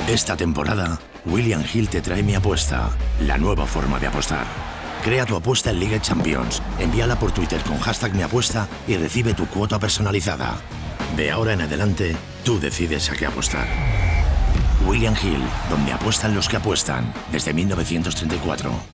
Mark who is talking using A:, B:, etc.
A: Esta temporada, William Hill te trae Mi Apuesta, la nueva forma de apostar. Crea tu apuesta en Liga Champions, envíala por Twitter con #MiApuesta y recibe tu cuota personalizada. De ahora en adelante, tú decides a qué apostar. William Hill, donde apuestan los que apuestan, desde 1934.